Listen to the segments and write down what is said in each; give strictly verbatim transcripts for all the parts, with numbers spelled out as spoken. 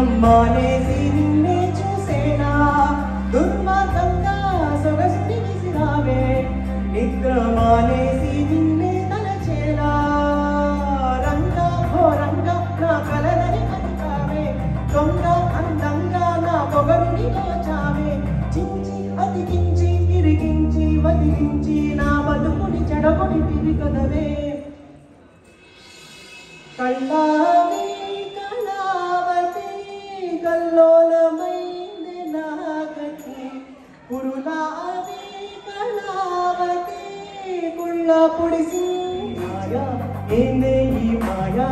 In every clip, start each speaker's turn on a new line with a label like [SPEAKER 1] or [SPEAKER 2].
[SPEAKER 1] మానేసి నిన్నే చూసేనా దుర్మార్గంగా సొగసుని విసిరావే నిద్ర మానేసి నిన్నే తలచేలా రంగా ఘోరంగా నా కలలని అంటావే దొంగ అందంగా నా పొగరుని దోచావే చించి అతికించి ఇరిగించి వదిలించి నా బతుకుని చెడగొని తిరిగదవే కళ్ళావే కళావతి కల్లోలమైంది నాగతి పురులావే కళావతి కుళ్ళ పొడిసి మాయా ఏందే ఈ మాయా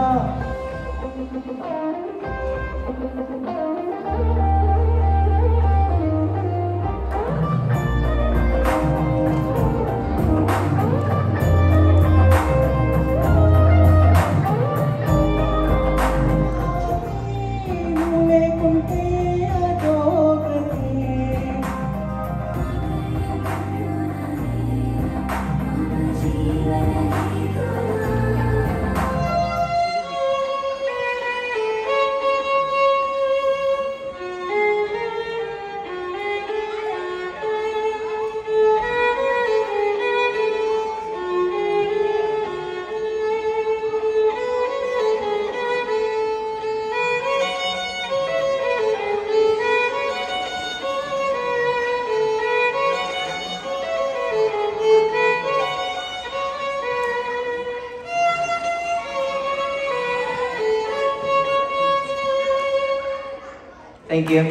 [SPEAKER 1] Thank you.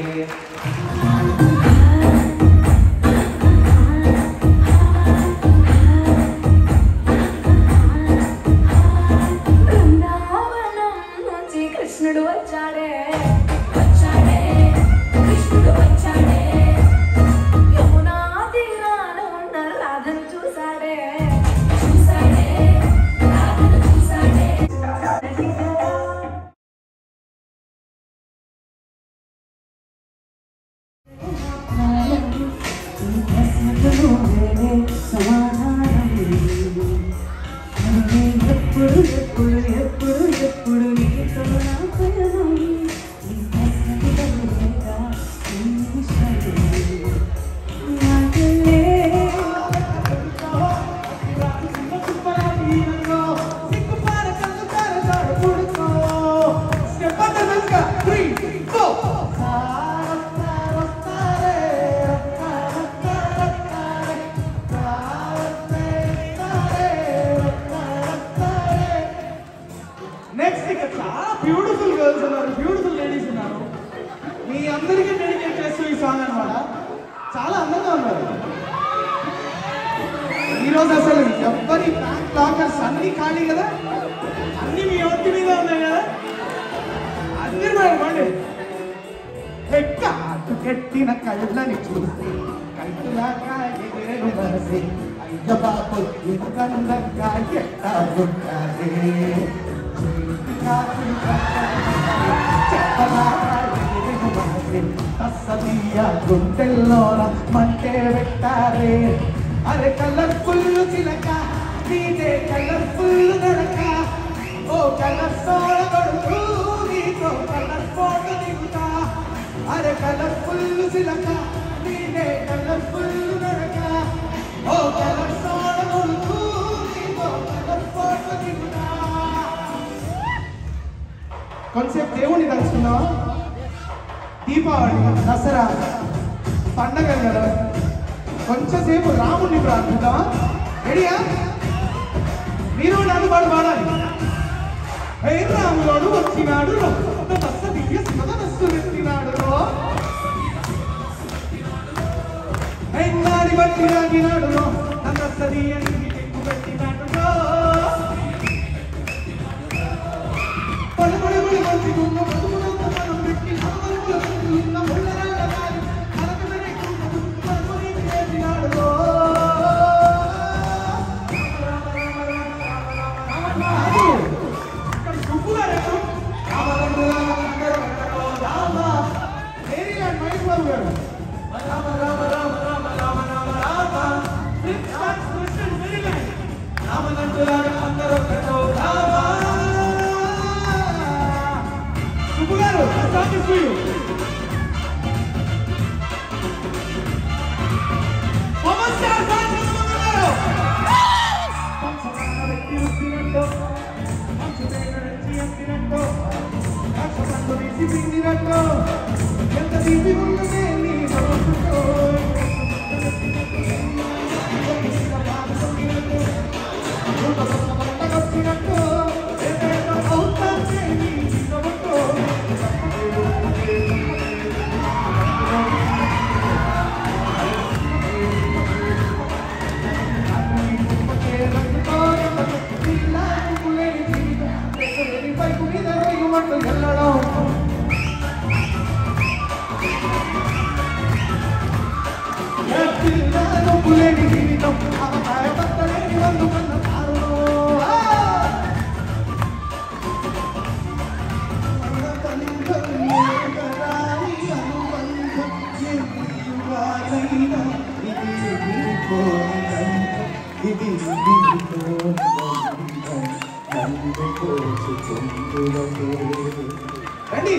[SPEAKER 2] కృష్ణుడు వచ్చాడే వచ్చాడే కృష్ణుడు వచ్చాడే యమునా తీరాన ఉన్న రాధను చూసాడే చూసాడే రాధను చూసాడే ఎప్పుడు ఎప్పుడు ఎప్పుడు ఎప్పుడు నీతో నా పయనం
[SPEAKER 1] బ్యూటిఫుల్ గర్ల్స్ ఉన్నారు, బ్యూటిఫుల్ లేడీస్ ఉన్నారు. మీ అందరికీ డెడికేట్ చేస్తూ ఈ సాంగ్ అనమాట. చాలా అందంగా ఉన్నారు ఈరోజు. అసలు ఎవ్వరి బ్యాంక్ లాకర్స్ అన్ని ఖాళీ కదా, అన్ని మీ ఒంటి మీద ఉన్నాయి కదా. అందరి మేడం ఎక్కాటు కట్టిన కళ్ళని చూసి కళ్ళలాగా ఎగిరేను మనసి అయ్య బాబు ఇంకందంగా ఎట్టా ఉంటారే గుంటెల్లోన మంటే పెట్టారే. అరే కలర్ఫుల్ చిలక నీదే కలర్ఫుల్ నడక ఓ కలర్ సోడ కొడుకు నీతో కలర్ ఫోటో దిగుతా. అరే కలర్ఫుల్ చిలక నీదే కలర్ఫుల్ నడక ఓ కలర్ సోడ కొడుకు నీతో కలర్ ఫోటో దిగుతా. కొంతసేపు దేవుణ్ణి తలుచుకుందాం. దీపావళి దసరా పండగ కదా, కొంచెంసేపు రాముణ్ణి ప్రార్థిద్దామా? రెడీయా? మీరు నన్ను పాడు పాడాలి. ఏ రాములోడు వచ్చినాడు బస్సు దివ్య సింహనస్సు ఎత్తినాడు ఎన్నాడి బట్టి రాగినాడు నన్నసరి అని పెట్టినాడు పడి పడి పడి మంచి గుమ్మ బతుకునంత మనం పెట్టి ఉన్న ముళ్ళరాళ్ళ అలకమనే పడుకొని చేసినాడు. ఇక్కడ గుప్పుగారు రామ ఏరియా మైక్ బాబు గారు రామ రామ రామ రామ రామ రామ రామ రామనంటులాగా అందరూ రామ తిరుగుతున్నట్టు మంచు దగ్గరించి ఎత్తినట్టు కష్టపడి తీసి పిండినట్టు ఎంత తీసి ఉన్నదే నీ మనసుతో కప్పినట్టు ఏదైనా అవుతానే నీ నవ్వుతో రండి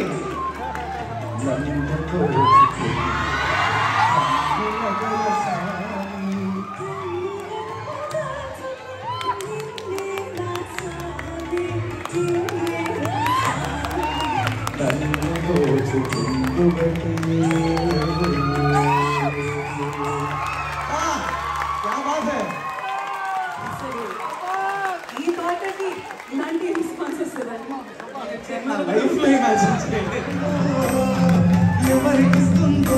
[SPEAKER 2] ఈ పాటకి ఇలాంటి రెస్పాన్సెస్
[SPEAKER 1] లైఫ్ లో ఇమాజిన్ చేయండి ఎవరికిస్తుందో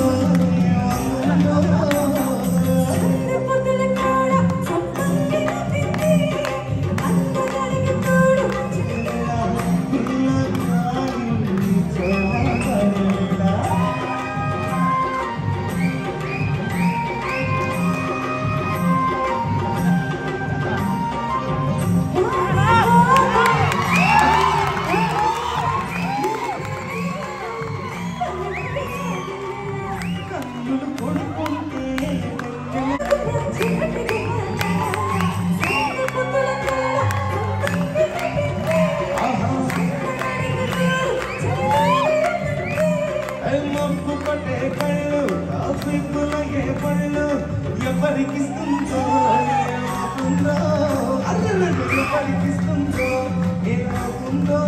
[SPEAKER 1] ఎవరికిస్తుందో ఏమవుతుందో అల్లరి ఎవరికిస్తుందో ఏమవుతుందో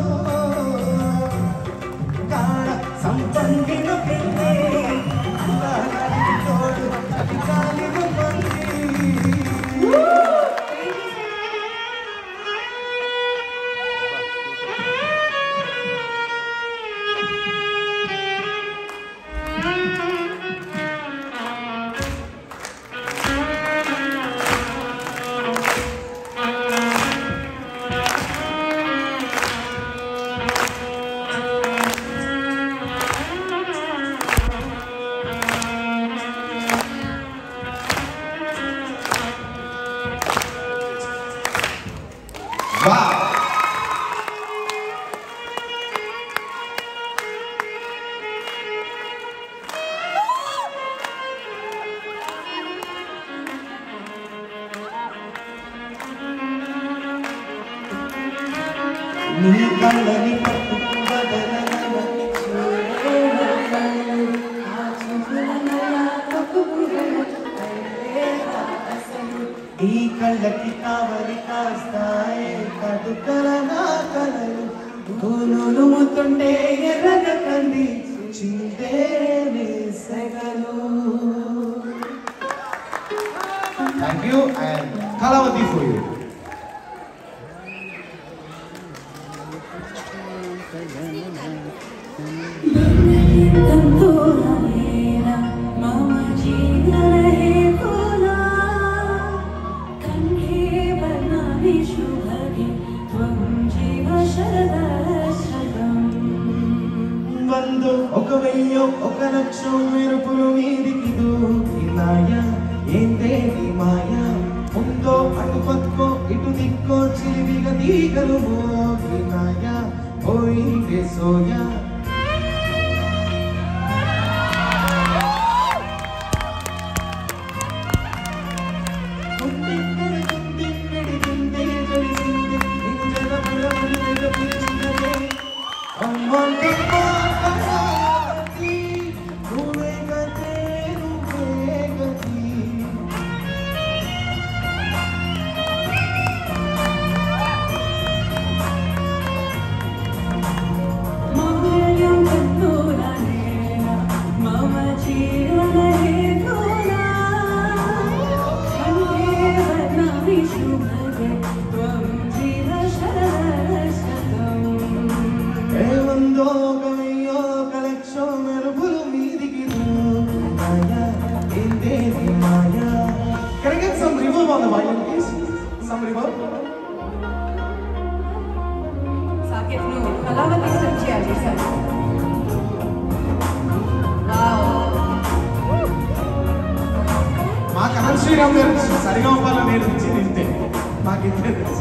[SPEAKER 1] కాడ సంపంగిన పెళ్ళి అల్లారికి తోడు అది కాలిన పంది నీ కళ్ళని పట్టుకు బదలని ఈ కళ్ళకి కావలి కాస్తాయే కడుకరనా కలలు పూలు ముతుంటే ఎర్రగ కంది చిందేనే సెగలు. Thank you and Kalavati for you. వందో ఒక వెయ్యో ఒక లక్షో మెరుపులు మీదికి దూకినాయా ఏంటే నీ మాయా ఉందో అటు పక్కో ఇటు దిక్కో చిలివిగా తీగలు మోగినాయా పోయిందే సోయా improve on the violin, please? Somebody go.
[SPEAKER 2] Sakit nu, Kalavati step చేయాలి సార్. వావ్.
[SPEAKER 1] మా కనల్ శ్రీరామ్ గారు సరిగా ఉండాలని నేర్పించింది ఇంతే. మాకు ఇంతే తెలుసు.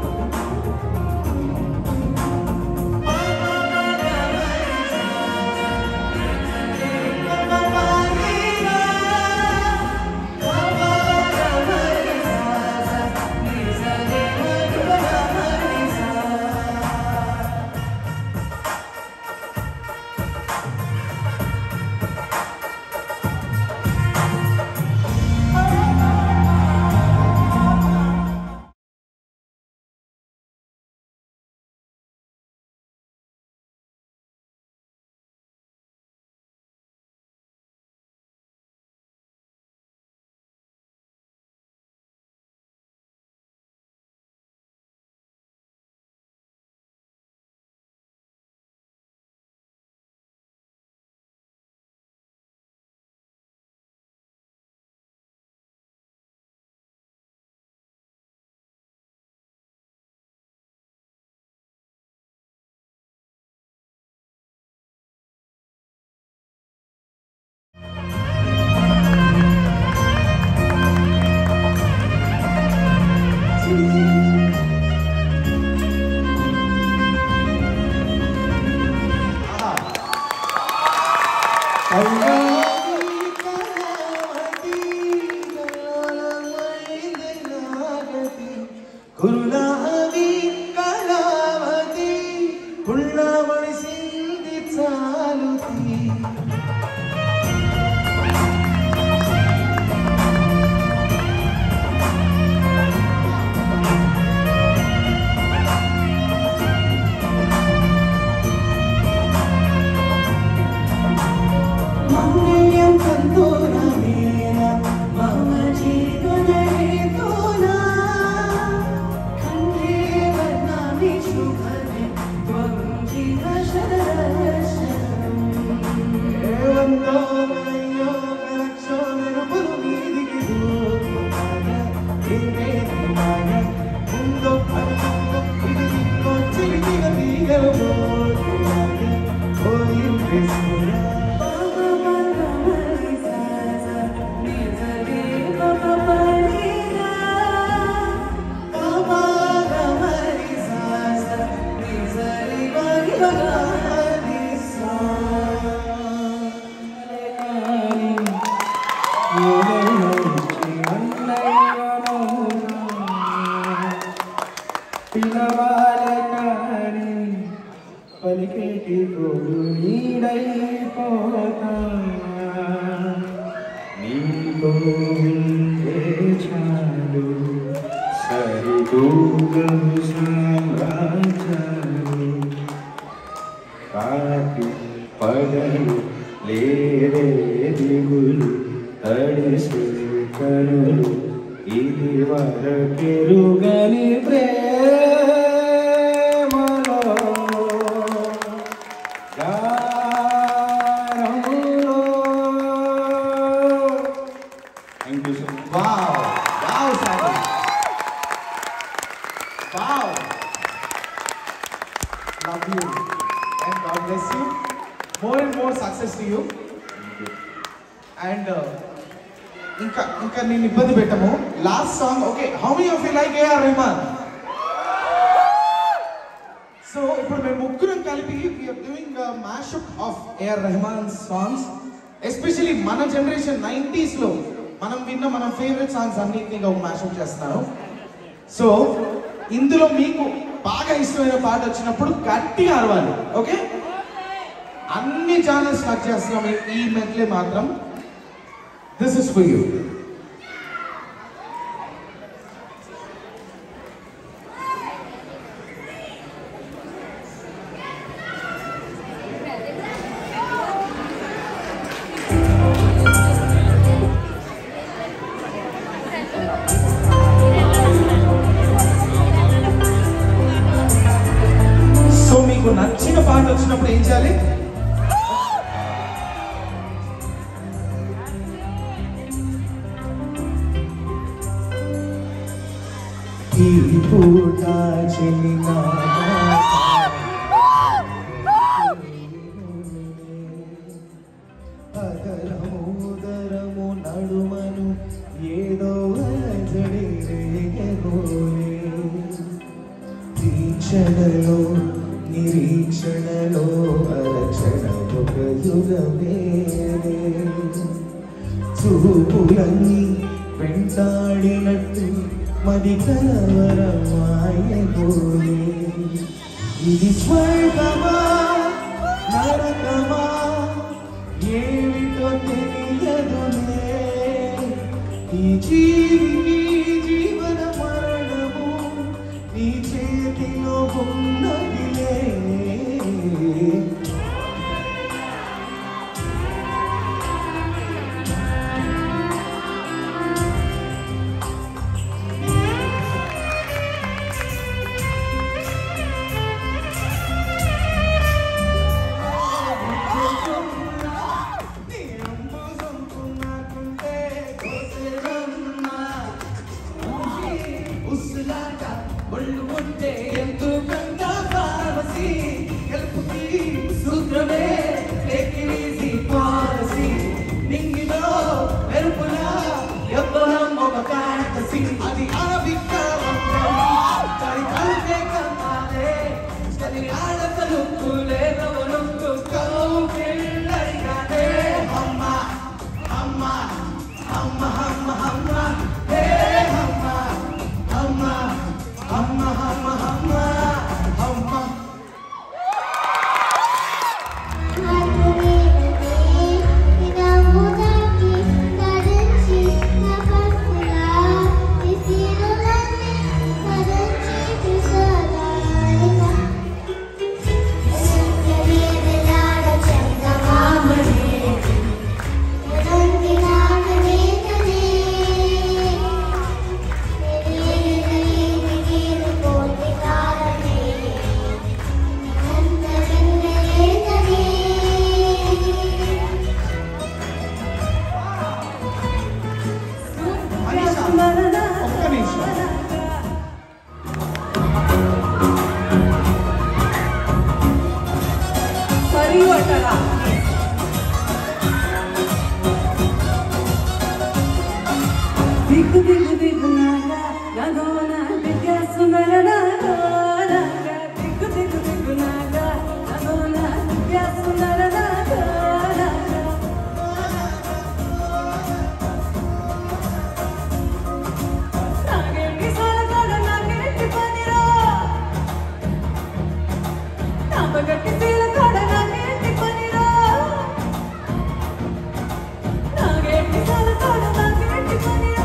[SPEAKER 1] సో ఇందులో మీకు బాగా ఇష్టమైన పాట వచ్చినప్పుడు గట్టిగా అరవాలి. ఓకే, అన్ని ఛానల్స్ కట్ చేస్తున్నాం ఈ మెట్లే మాత్రం. This is for you. నచ్చిన పాట వచ్చినప్పుడు ఏం చేయాలి? ఈ పూట చెలిన అదరమోదరము నడుమను ఏదో అలజడి రేగెగోలే దీక్షణలో నిరీక్షణలో అరక్షణ ఒక యుగమే చూపులన్నీ వెంటాడినట్టు మది కలవరమాయగోలే ఇది స్వర్గమా నరకమా ఏమిటో తెలియదులే ఈ జీవికి జీవన మరణము నీ చేతిలో ఉన్నదిలే అది
[SPEAKER 2] దిగ్గు దిగ్గు దిగ్గు నాగా నగోన దిగ్గ సుందర నాగా దిగ్గు దిగ్గు దిగ్గు నాగా నగోన దిగ్గ సుందర నాగా నాగేంటి సాలగడ నాగేంటి పనిరా నాపగట్టి సీలగడ నాగేంటి పనిరా నాగేంటి సాలగడ నాగేంటి పనిరా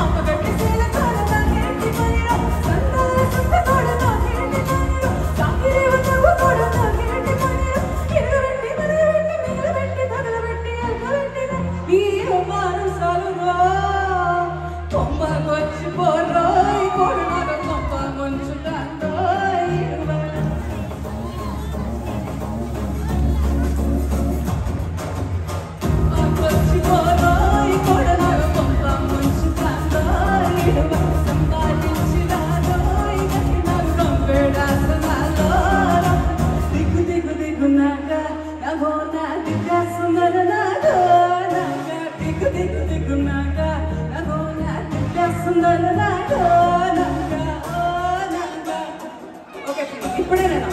[SPEAKER 2] ఇప్పుడే నేను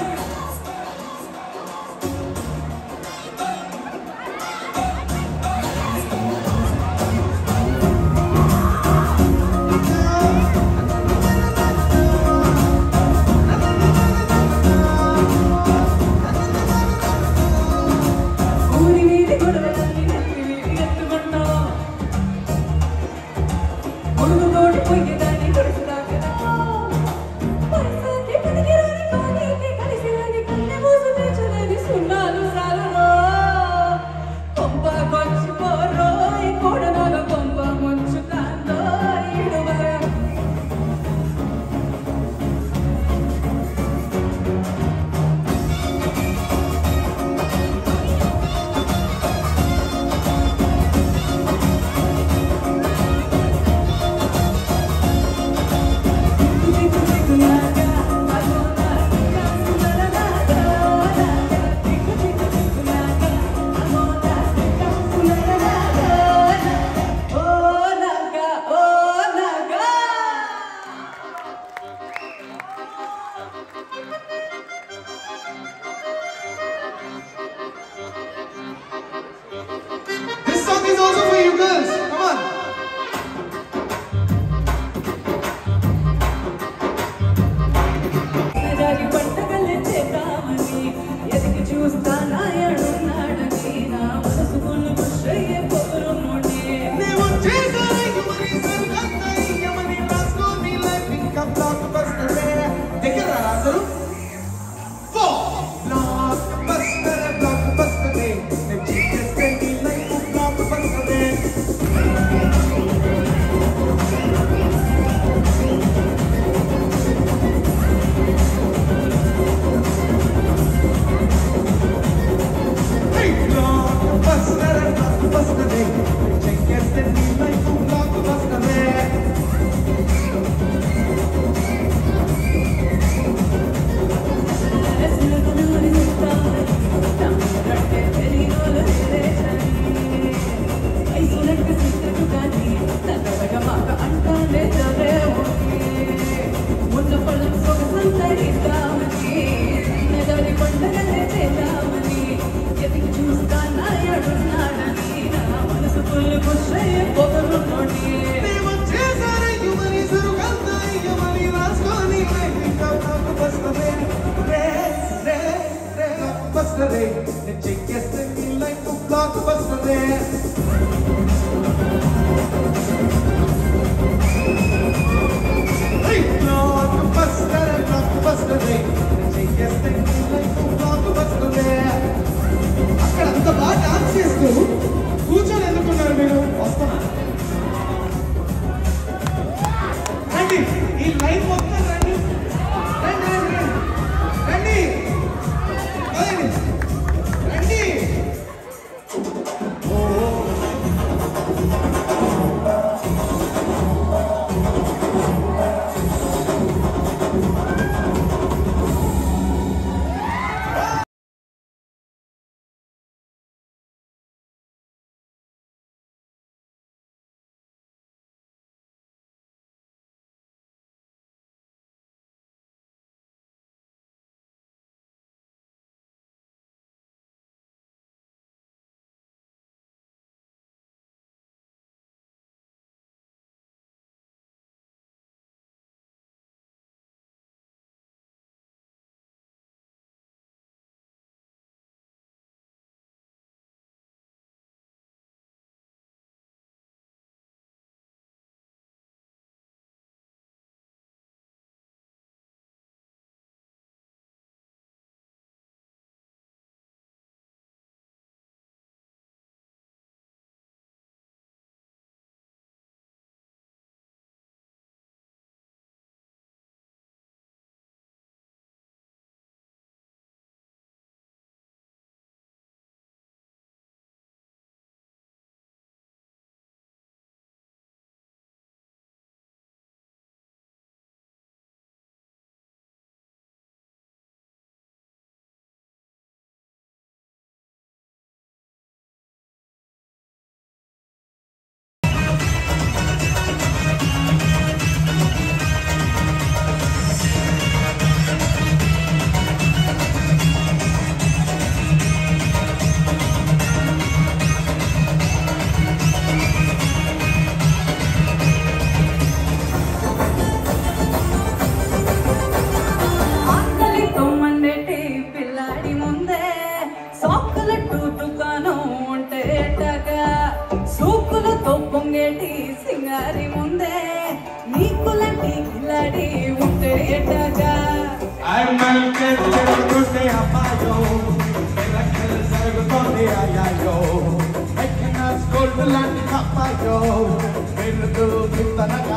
[SPEAKER 2] ఊరి వీధి గొడవలన్నీ నెత్తి వీధి ఎత్తుకుంటాం కొడుకు తోటి పొయ్యేదాన్ని కొడుకుదా కదా పరిస్థితి పనికిరాని కోనికి కలిసిరాని కన్నె మోసు తెచ్చలేని సున్నాలు సాలలో కొంప కొంచిపోరో ఈ కోడనాల కొంప ముంచుతాందో ఇడువ ఉందే నీకులాంటి కిలాడి ఉంటే ఎట్టగా
[SPEAKER 1] అమ్మాయికే జరుగుతుంటే అబ్బాయో ఎలకలు జరుగుతోంది అయ్యాయో ఎక్కిన స్కూల్ లాంటి అబ్బాయో వెలుగు విత్తనగా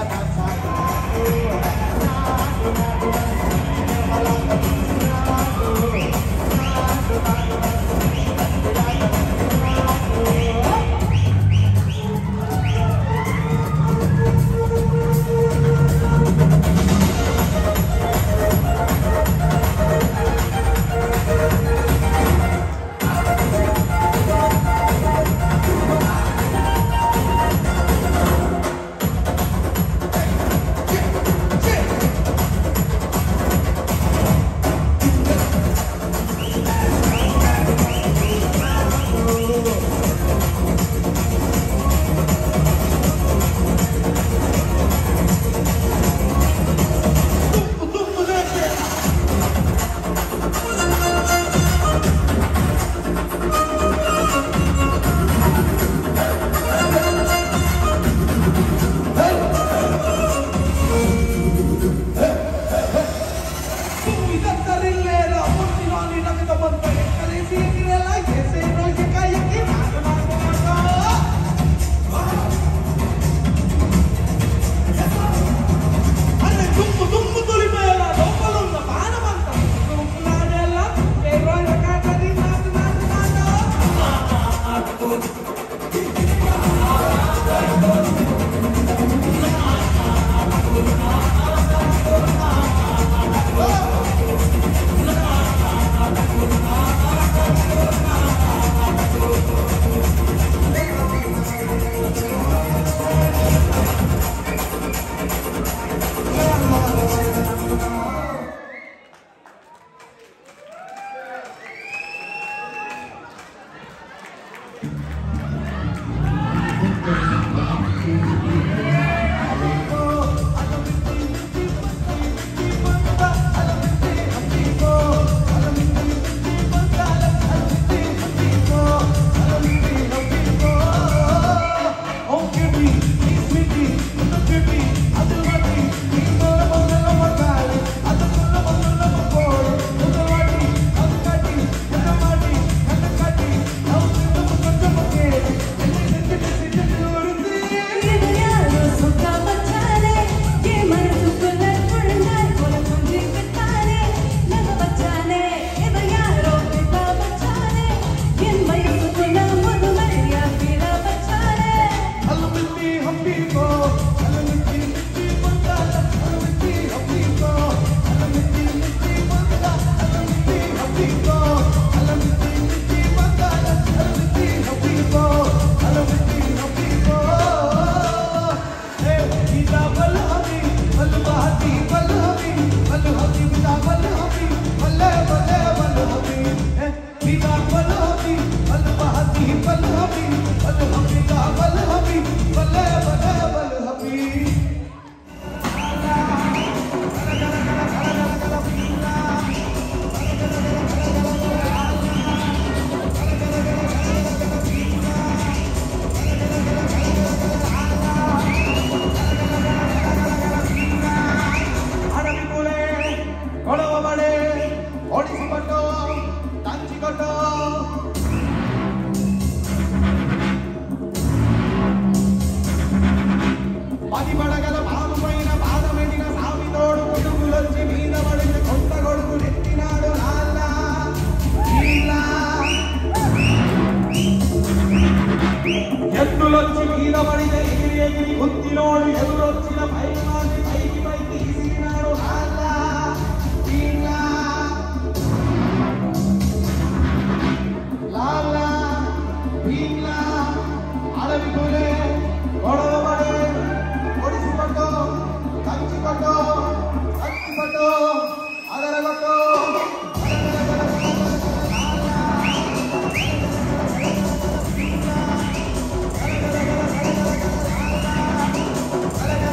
[SPEAKER 1] Let's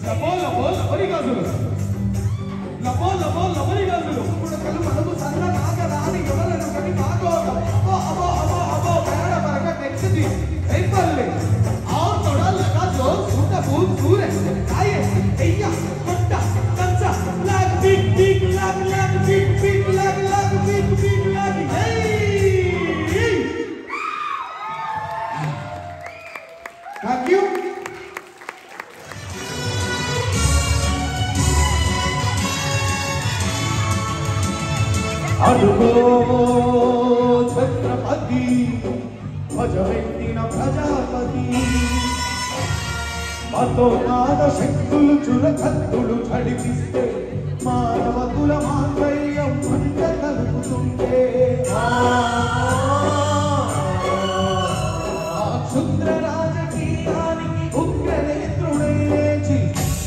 [SPEAKER 1] లబో లబో లబరి గాజులు లబో లబో లబరి గాజులు పుడకలు మనకు సన్న నాగరాని ఎవరను కని భాగోతం అబో అబో అబో అబో పేడ పరక నెక్స్ది ఐపల్లె ఆ తోడా లగా జో సూట భూత్ సూరే ఆయే అయ్యా కొట్ట కంచ లాగ్ బిగ్ బిగ్ లాగ్ లాగ్ బిగ్ బిగ్ లాగ్ లాగ్ బిగ్ బిగ్ లాగ్ హే థాంక్ యూ అడుగో ఛత్రపతి భజవెత్తిన ప్రజాపతి మతోనాద శక్తులు చురకత్తులు ఝడిపిస్తే మానవకుల మాంగళ్యం మంట కలుగుతుంటే ఆ క్షుద్ర రాజకీయానికి ఉగ్రనేత్రుడై లేచి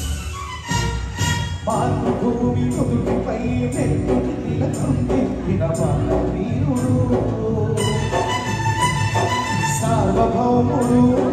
[SPEAKER 1] మాతృభూమి నుదుటిపై నెత్తుటి తిలకం తిప్పిన వీరుడు సార్వభౌముడు